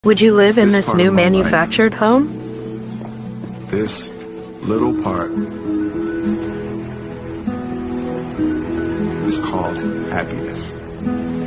Would you live in this part new of my life, manufactured home? this little part, is called happiness.